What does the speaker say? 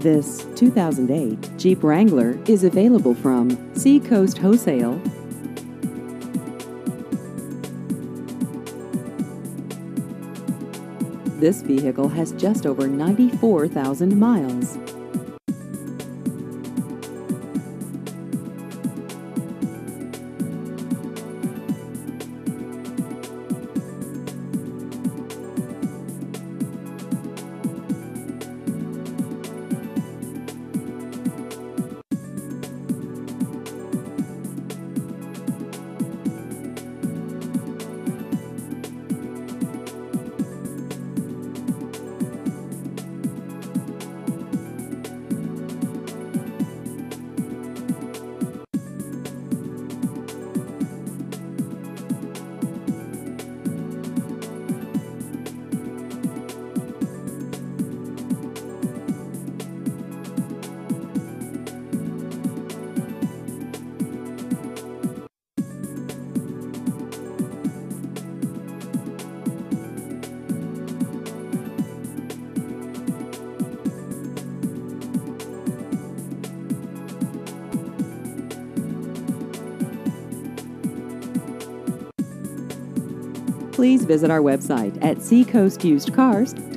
This 2008 Jeep Wrangler is available from Seacoast Wholesale. This vehicle has just over 94,000 miles. Please visit our website at seacoastusedcars.com.